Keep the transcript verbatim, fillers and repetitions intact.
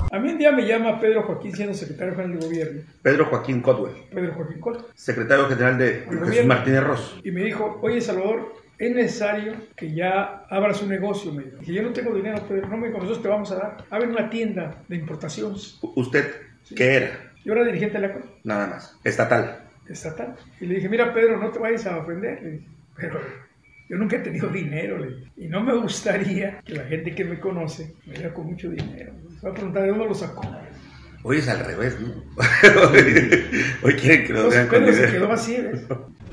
A mí un día me llama Pedro Joaquín, siendo secretario general del gobierno. Pedro Joaquín Cotwell. Pedro Joaquín Cotwell. Secretario general de Jesús gobierno, Martínez Ross. Y me dijo, oye Salvador, es necesario que ya abras un negocio, me dijo. Y yo no tengo dinero, Pedro. No, me dijo, nosotros te vamos a dar. Abre una tienda de importaciones. ¿Usted sí. qué era? Yo era dirigente de la C O N. Nada más. Estatal. Estatal. Y le dije, mira Pedro, no te vayas a ofender. Le dije, pero yo nunca he tenido dinero, le dije. Y no me gustaría que la gente que me conoce me vea con mucho dinero. Se va a preguntar de dónde lo sacó. Hoy es al revés, ¿no? Hoy quieren que lo vean con dinero. Pedro se quedó así, ¿ves?